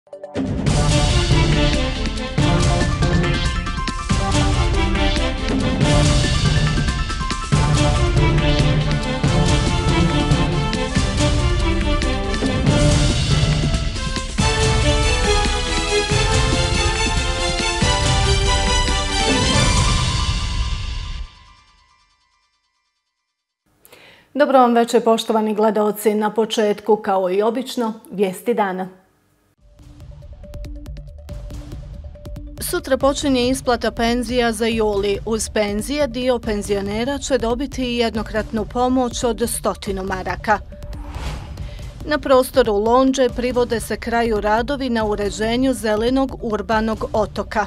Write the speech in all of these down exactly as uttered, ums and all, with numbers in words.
Dobro vam večer, poštovani gledaoci. Na početku, kao i obično, vijesti dana. Sutra počinje isplata penzija za juli. Uz penzije dio penzionera će dobiti i jednokratnu pomoć od stotinu maraka. Na prostoru Lonđe privode se kraju radovi na uređenju zelenog urbanog otoka.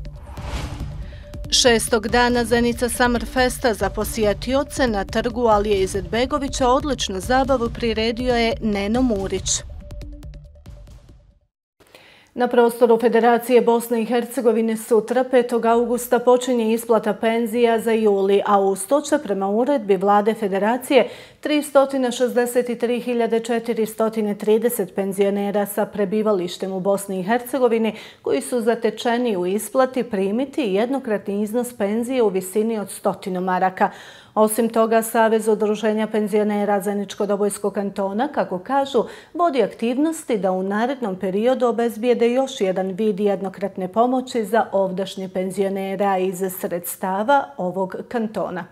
Šestog dana Zenica Summer Festa za posjetioce na trgu Alije Izetbegovića odličnu zabavu priredio je Neno Murić. Na prostoru Federacije Bosne i Hercegovine sutra, petog augusta, počinje isplata penzija za juli, a uz to će prema uredbi Vlade Federacije tristo šezdeset tri hiljade četiristo trideset penzionera sa prebivalištem u Bosni i Hercegovini koji su zatečeni u isplati primiti jednokratni iznos penzije u visini od stotinu maraka. Osim toga, Savez udruženja penzionera Zeničko-Dobojskog kantona, kako kažu, vodi aktivnosti da u narednom periodu obezbijede još jedan vid jednokratne pomoći za ovdašnje penzionera iz sredstava ovog kantona.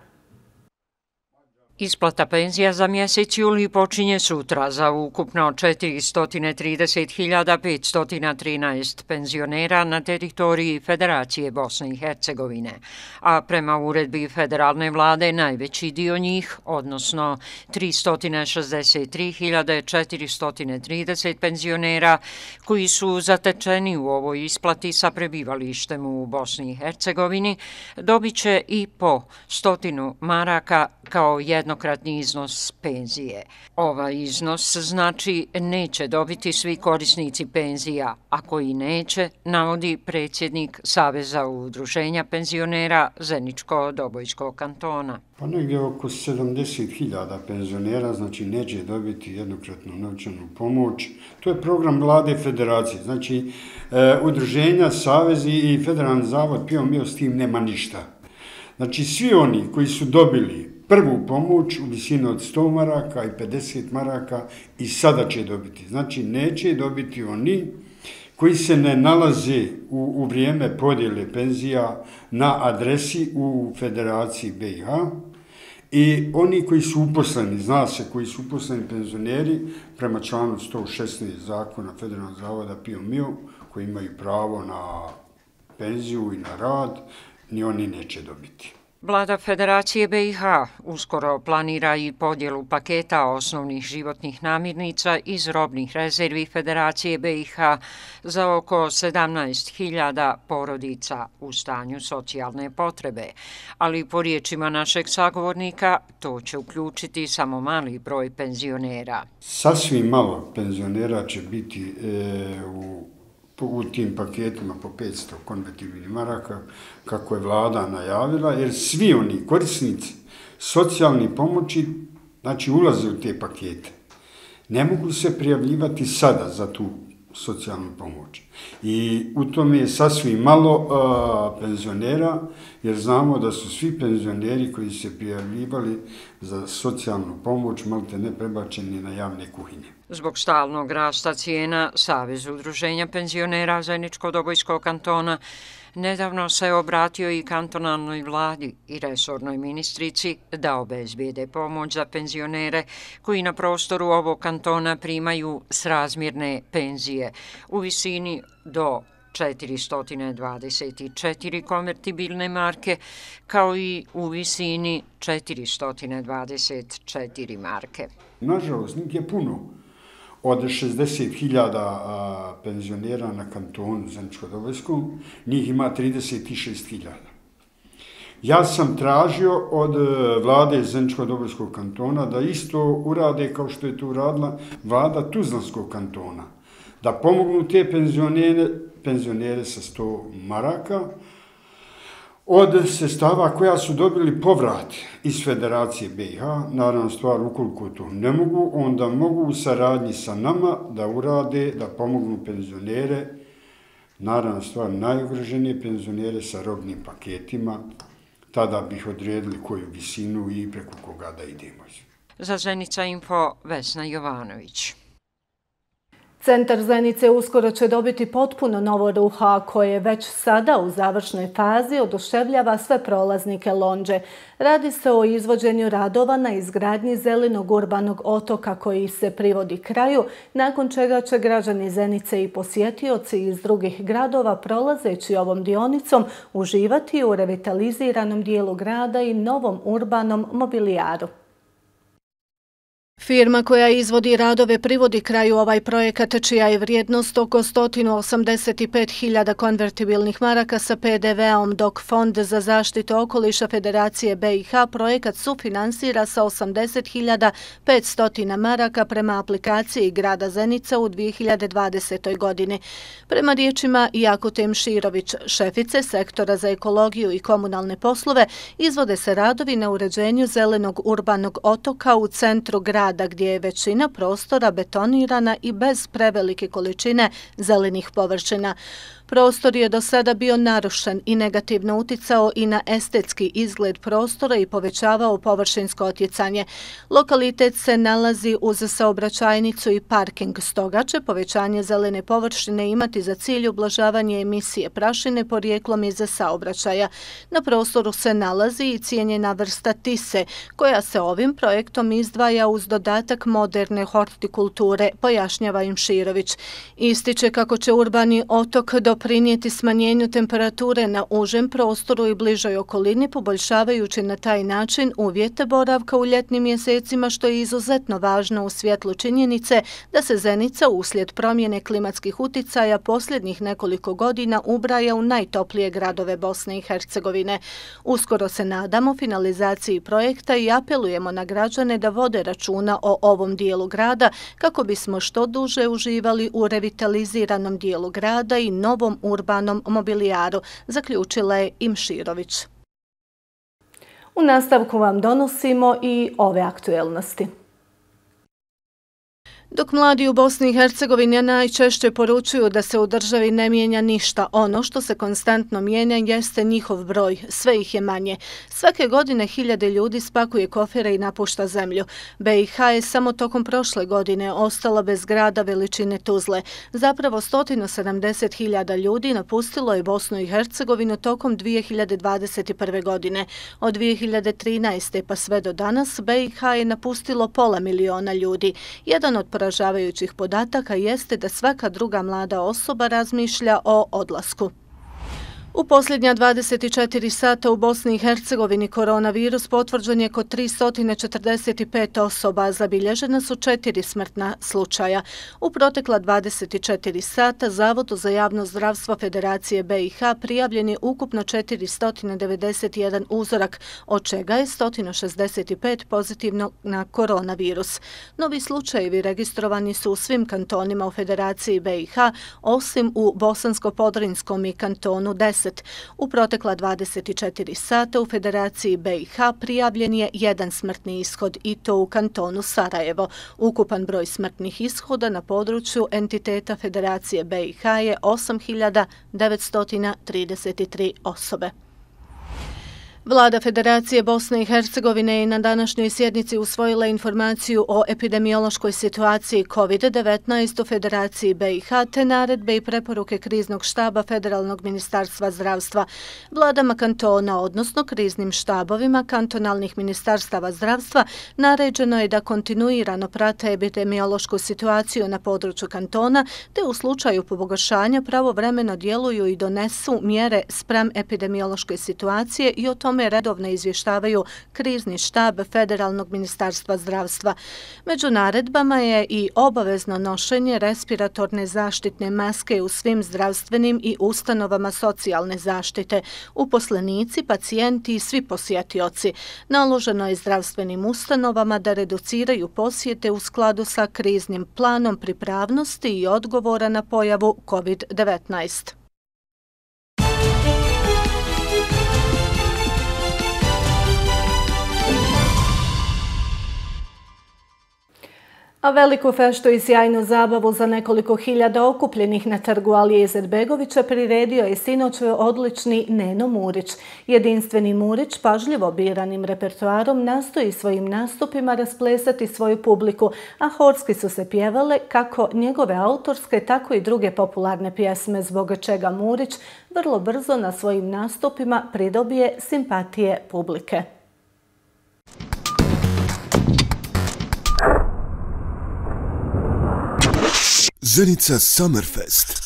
Isplata penzija za mjesec juli počinje sutra za ukupno četiristo trideset hiljada petsto trinaest penzionera na teritoriji Federacije Bosne i Hercegovine, a prema uredbi federalne vlade najveći dio njih, odnosno tristo šezdeset tri hiljade četiristo trideset penzionera koji su zatečeni u ovoj isplati sa prebivalištem u Bosni i Hercegovini, dobit će i po stotinu maraka kao jednokratni iznos penzije. Ovaj iznos znači neće dobiti svi korisnici penzija, a koji neće, navodi predsjednik Saveza udruženja penzionera Zeničko-Dobojskog kantona. Pa negdje oko sedamdeset hiljada penzionera, znači neće dobiti jednokratnu novčanu pomoć. To je program Vlade Federacije, znači e, udruženja, savezi i Federalni zavod P I O M I O s tim nema ništa. Znači svi oni koji su dobili prvu pomoć u visini od sto maraka i pedeset maraka i sada će dobiti. Znači neće dobiti oni koji se ne nalaze u, u vrijeme podjele penzija na adresi u Federaciji B i H i oni koji su uposleni, zna se koji su uposleni penzioneri prema članu sto šesnaest zakona Federalnog zavoda P I O M I O koji imaju pravo na penziju i na rad, ni oni neće dobiti. Vlada Federacije B i H uskoro planira i podjelu paketa osnovnih životnih namirnica iz robnih rezervi Federacije B i H za oko sedamnaest hiljada porodica u stanju socijalne potrebe, ali po riječima našeg sagovornika to će uključiti samo mali broj penzionera. Sasvim malo penzionera će biti e, u u tim paketima po petsto konvertibilnih maraka, kako je vlada najavila, jer svi oni korisnici socijalne pomoći, znači ulaze u te pakete. Ne mogu se prijavljivati sada za tu socijalnu pomoć. I u tome je sasvim malo a, penzionera, jer znamo da su svi penzioneri koji se prijavljivali za socijalnu pomoć malte ne prebačeni na javne kuhinje. Zbog stalnog rasta cijena, Savez udruženja penzionera Zeničko-Dobojskog kantona nedavno se obratio i kantonalnoj vladi i resornoj ministrici da obezbijede pomoć za penzionere koji na prostoru ovog kantona primaju srazmjerne penzije u visini do četiristo dvadeset četiri konvertibilne marke, kao i u visini četiristo dvadeset četiri marke. Nažalost, njih je puno. Od šezdeset hiljada penzionera na kantonu Zeničko-Dobojskom, njih ima trideset šest hiljada. Ja sam tražio od vlade Zeničko-Dobojskog kantona da isto urade kao što je to uradila vlada Tuzlanskog kantona. Da pomognu te penzionere, penzionere sa sto maraka. od sredstava koja su dobili povrat iz Federacije B i H, naravno stvar ukoliko to ne mogu, onda mogu u saradnji sa nama da urade, da pomognu penzionere, naravno stvar najugroženije penzionere sa robnim paketima, tada bih odredili koju visinu i preko koga da idemo. Za Zenica Info, Vesna Jovanović. Centar Zenice uskoro će dobiti potpuno novo ruho, koje već sada u završnoj fazi oduševljava sve prolaznike Lonđe. Radi se o izvođenju radova na izgradnji zelenog urbanog otoka koji se privodi kraju, nakon čega će građani Zenice i posjetioci iz drugih gradova prolazeći ovom dionicom uživati u revitaliziranom dijelu grada i novom urbanom mobilijaru. Firma koja izvodi radove privodi kraju ovaj projekat, čija je vrijednost oko sto osamdeset pet hiljada konvertibilnih maraka sa P D V-om, dok Fond za zaštitu okoliša Federacije B i H projekat sufinansira sa osamdeset hiljada petsto maraka prema aplikaciji grada Zenica u dvije hiljade dvadesetoj. godini. Prema riječima Jakute Mširović, šefice sektora za ekologiju i komunalne poslove, izvode se radovi na uređenju zelenog urbanog otoka u centru grada, gdje je većina prostora betonirana i bez prevelike količine zelenih površina. Prostor je do sada bio narušen i negativno uticao i na estetski izgled prostora i povećavao površinsko otjecanje. Lokalitet se nalazi uz saobraćajnicu i parking, stoga će povećanje zelene površine imati za cilj ublažavanje emisije prašine porijeklom iz saobraćaja. Na prostoru se nalazi i cijenjena vrsta tise, koja se ovim projektom izdvaja uz dodatak moderne hortikulture, pojašnjava im Mširović. Ističe kako će urbani otok doprinijeti smanjenju temperature na užem prostoru i bližoj okolini, poboljšavajući na taj način uvjete boravka u ljetnim mjesecima, što je izuzetno važno u svjetlu činjenice da se Zenica uslijed promjene klimatskih uticaja posljednjih nekoliko godina ubraja u najtoplije gradove Bosne i Hercegovine. Uskoro se nadamo finalizaciji projekta i apelujemo na građane da vode računa o ovom dijelu grada kako bismo što duže uživali u revitaliziranom dijelu grada i novom urbanom mobilijaru, zaključila je i Mširović. U nastavku vam donosimo i ove aktuelnosti. Dok mladi u Bosni i Hercegovini najčešće poručuju da se u državi ne mijenja ništa, ono što se konstantno mijenja jeste njihov broj, sve ih je manje. Svake godine hiljade ljudi spakuje kofere i napušta zemlju. B i H je samo tokom prošle godine ostala bez grada veličine Tuzle. Zapravo sto sedamdeset hiljada ljudi napustilo je Bosnu i Hercegovinu tokom dvije hiljade dvadeset prve. godine. Od dvije hiljade trinaeste. pa sve do danas B i H je napustilo pola miliona ljudi. Jedan od poražavajućih podataka jeste da svaka druga mlada osoba razmišlja o odlasku. U posljednja dvadeset četiri sata u Bosni i Hercegovini koronavirus potvrđen je kod tristo četrdeset pet osoba, zabilježena su četiri smrtna slučaja. U protekla dvadeset četiri sata Zavodu za javno zdravstvo Federacije B i H prijavljen je ukupno četiristo devedeset jedan uzorak, od čega je sto šezdeset pet pozitivno na koronavirus. Novi slučajevi registrovani su u svim kantonima u Federaciji B i H, osim u Bosansko-Podrinskom i kantonu deset. U protekla dvadeset četiri sata u Federaciji B i H prijavljen je jedan smrtni ishod i to u kantonu Sarajevo. Ukupan broj smrtnih ishoda na području entiteta Federacije B i H je osam hiljada devetsto trideset tri osobe. Vlada Federacije Bosne i Hercegovine je na današnjoj sjednici usvojila informaciju o epidemiološkoj situaciji kovid devetnaest u Federaciji B i H te naredbe i preporuke kriznog štaba Federalnog ministarstva zdravstva. Vladama kantona, odnosno kriznim štabovima kantonalnih ministarstava zdravstva, naređeno je da kontinuirano prate epidemiološku situaciju na području kantona te u slučaju pogoršanja pravovremeno djeluju i donesu mjere spram epidemiološke situacije i o tome redovno izvještavaju krizni štab Federalnog ministarstva zdravstva. Među naredbama je i obavezno nošenje respiratorne zaštitne maske u svim zdravstvenim i ustanovama socijalne zaštite, uposlenici, pacijenti i svi posjetioci. Naloženo je zdravstvenim ustanovama da reduciraju posjete u skladu sa kriznim planom pripravnosti i odgovora na pojavu kovid devetnaest. A veliku feštu i sjajnu zabavu za nekoliko hiljada okupljenih na trgu Alije Izetbegovića priredio je sinoć odlični Neno Murić. Jedinstveni Murić pažljivo biranim repertoarom nastoji svojim nastupima rasplesati svoju publiku, a horski su se pjevale kako njegove autorske, tako i druge popularne pjesme, zbog čega Murić vrlo brzo na svojim nastupima pridobije simpatije publike. Zenica Summerfest.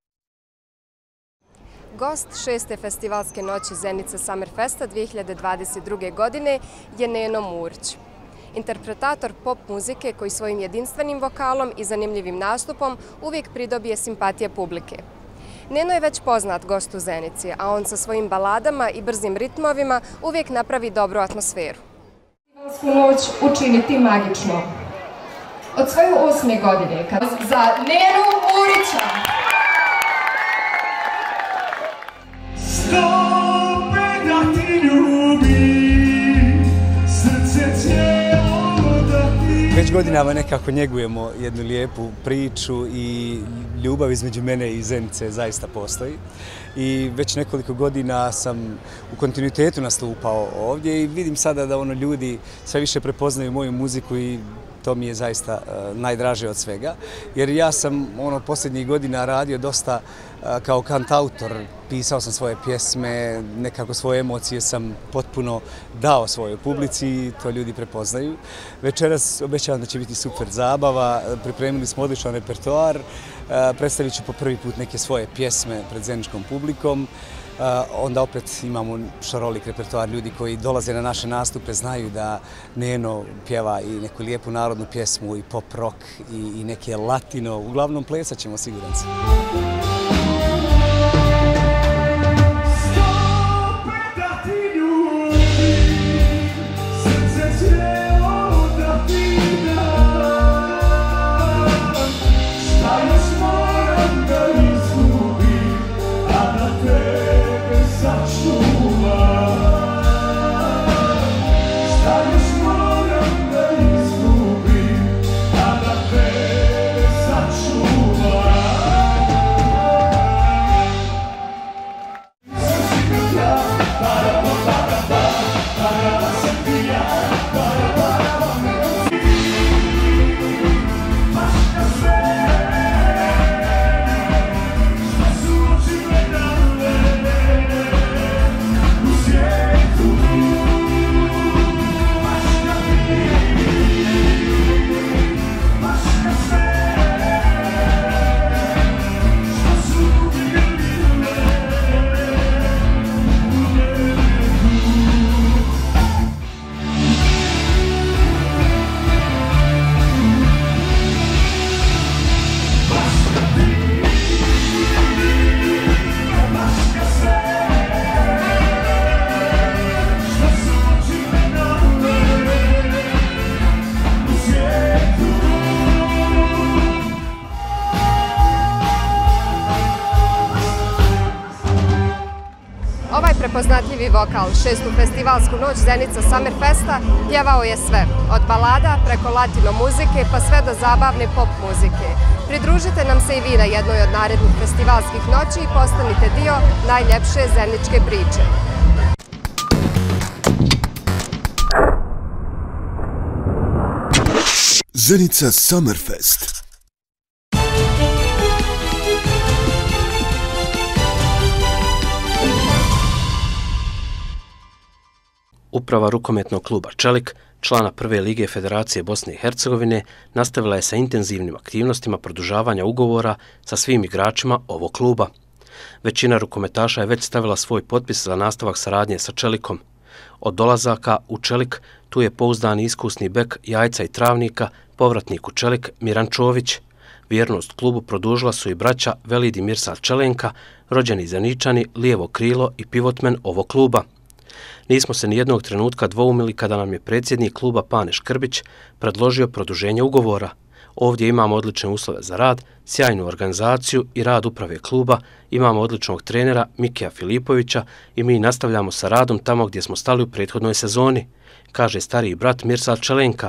Gost šeste festivalske noći Zenica Summerfesta dvije hiljade dvadeset druge. godine je Neno Murić. Interpretator pop muzike koji svojim jedinstvenim vokalom i zanimljivim nastupom uvijek pridobije simpatije publike. Neno je već poznat gost u Zenici, a on sa svojim baladama i brzim ritmovima uvijek napravi dobru atmosferu. Festivalsku noć učiniti magično. Od svoje osme godine, kada za Nenu Murića. Stope da ti ljubim, srce cijelo da ti... Već godinama nekako njegujemo jednu lijepu priču i ljubav između mene i Zenice zaista postoji. I već nekoliko godina sam u kontinuitetu nastupao ovdje i vidim sada da ono ljudi sve više prepoznaju moju muziku i to mi je zaista uh, najdraže od svega, jer ja sam ono posljednjih godina radio dosta uh, kao kantautor, pisao sam svoje pjesme, nekako svoje emocije sam potpuno dao svojoj publici i to ljudi prepoznaju. Večeras obećavam da će biti super zabava, pripremili smo odličan repertoar, uh, predstavit ću po prvi put neke svoje pjesme pred zeničkom publikom. Uh, onda opet imamo šarolik repertoar, ljudi koji dolaze na naše nastupe znaju da Neno pjeva i neku lijepu narodnu pjesmu i pop rock i, i neke latino, uglavnom plesat ćemo, siguran sam. Prepoznatljivi vokal šestu festivalsku noć Zenica Summerfesta pjevao je sve, od balada preko latino muzike pa sve do zabavne pop muzike. Pridružite nam se i vi na jednoj od narednih festivalskih noći i postanite dio najljepše zeničke priče. Zenica Summerfest. Uprava rukometnog kluba Čelik, člana prve lige Federacije Bosne i Hercegovine, nastavila je sa intenzivnim aktivnostima produžavanja ugovora sa svim igračima ovog kluba. Većina rukometaša je već stavila svoj potpis za nastavak saradnje sa Čelikom. Od dolazaka u Čelik tu je pouzdani iskusni bek Jajca i Travnika, povratnik u Čelik Miran Čović. Vjernost klubu produžila su i braća Velid i Mirsad Čelenka, rođeni Zeničani, lijevo krilo i pivotmen ovog kluba. Nismo se nijednog trenutka dvoumili kada nam je predsjednik kluba Pane Škrbić predložio produženje ugovora. Ovdje imamo odlične uslove za rad, sjajnu organizaciju i rad uprave kluba, imamo odličnog trenera Mikija Filipovića i mi nastavljamo sa radom tamo gdje smo stali u prethodnoj sezoni, kaže stariji brat Mirsad Čelenka,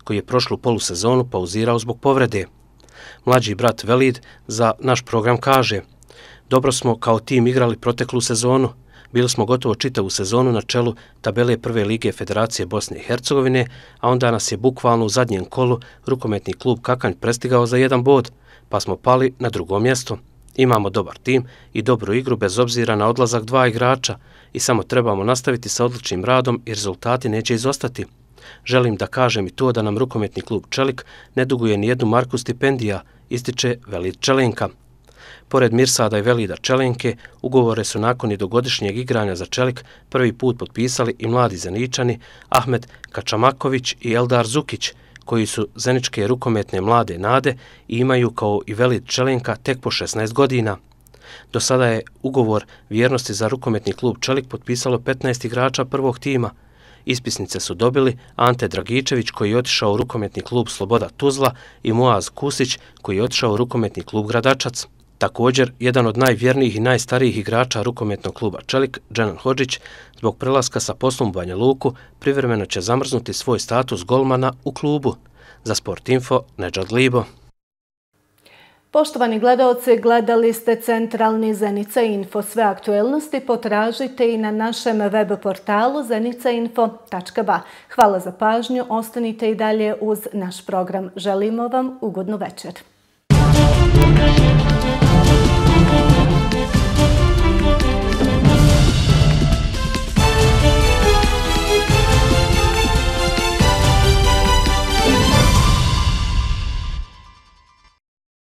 koji je prošlu polusezonu pauzirao zbog povrede. Mlađi brat Velid za naš program kaže: dobro smo kao tim igrali proteklu sezonu. Bili smo gotovo čitavu sezonu na čelu tabele prve lige Federacije Bosne i Hercegovine, a onda nas je bukvalno u zadnjem kolu rukometni klub Kakanj prestigao za jedan bod, pa smo pali na drugo mjesto. Imamo dobar tim i dobru igru bez obzira na odlazak dva igrača i samo trebamo nastaviti sa odličnim radom i rezultati neće izostati. Želim da kažem i to da nam rukometni klub Čelik ne duguje ni jednu marku stipendija, ističe Velid Čelenka. Pored Mirsada i Velida Čelenke, ugovore su nakon i dogodišnjeg igranja za Čelik prvi put potpisali i mladi Zeničani Ahmed Kačamaković i Eldar Zukić, koji su zeničke rukometne mlade nade i imaju kao i Velid Čelenka tek po šesnaest godina. Do sada je ugovor vjernosti za rukometni klub Čelik potpisalo petnaest igrača prvog tima. Ispisnice su dobili Ante Dragičević koji je otišao u rukometni klub Sloboda Tuzla i Muaz Kusić koji je otišao u rukometni klub Gradačac. Također, jedan od najvjernijih i najstarijih igrača rukometnog kluba Čelik, Dženan Hodžić, zbog prelaska sa poslom u Banja Luku, privremeno će zamrznuti svoj status golmana u klubu. Za Sport Info, Nedžad Libo. Poštovani gledaoci, gledali ste Centralni Zenica Info. Sve aktuelnosti potražite i na našem web portalu zenica info tačka ba. Hvala za pažnju, ostanite i dalje uz naš program. Želimo vam ugodnu večer.